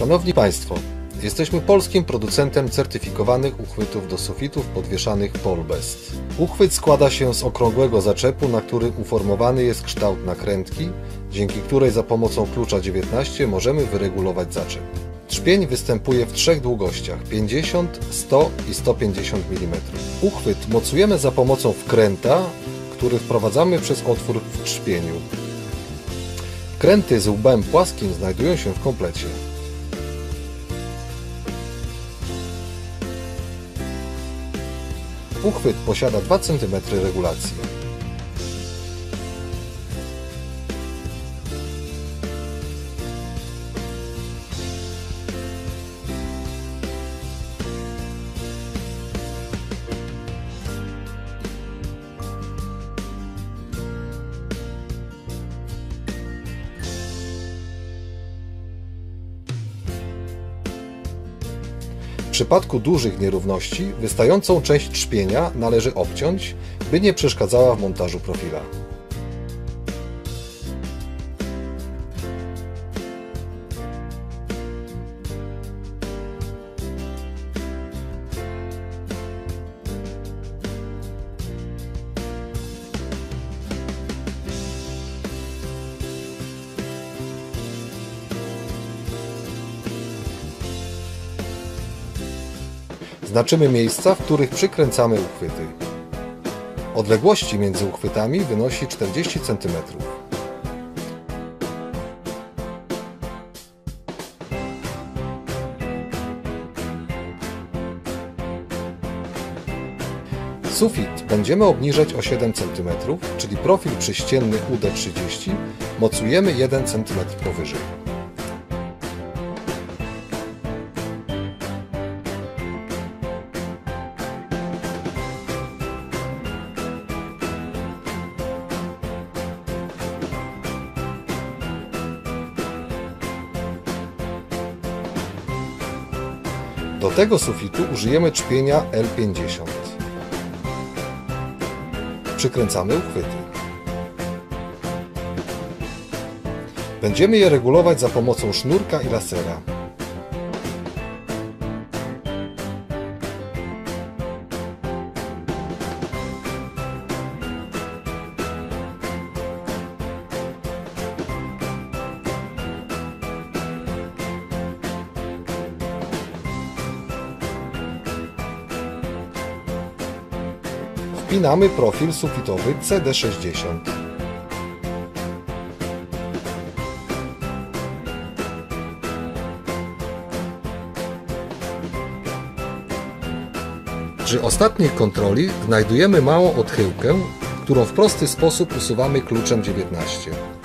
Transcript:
Szanowni Państwo, jesteśmy polskim producentem certyfikowanych uchwytów do sufitów podwieszanych Polbest. Uchwyt składa się z okrągłego zaczepu, na którym uformowany jest kształt nakrętki, dzięki której za pomocą klucza 19 możemy wyregulować zaczep. Trzpień występuje w trzech długościach: 50, 100 i 150 mm. Uchwyt mocujemy za pomocą wkręta, który wprowadzamy przez otwór w trzpieniu. Wkręty z łbem płaskim znajdują się w komplecie. Uchwyt posiada 2 cm regulacji. W przypadku dużych nierówności wystającą część trzpienia należy obciąć, by nie przeszkadzała w montażu profila. Znaczymy miejsca, w których przykręcamy uchwyty. Odległości między uchwytami wynosi 40 cm. Sufit będziemy obniżać o 7 cm, czyli profil przyścienny UD30 mocujemy 1 cm powyżej. Do tego sufitu użyjemy trzpienia L50. Przykręcamy uchwyty. Będziemy je regulować za pomocą sznurka i lasera. Wpinamy profil sufitowy CD60. Przy ostatniej kontroli znajdujemy małą odchyłkę, którą w prosty sposób usuwamy kluczem 19.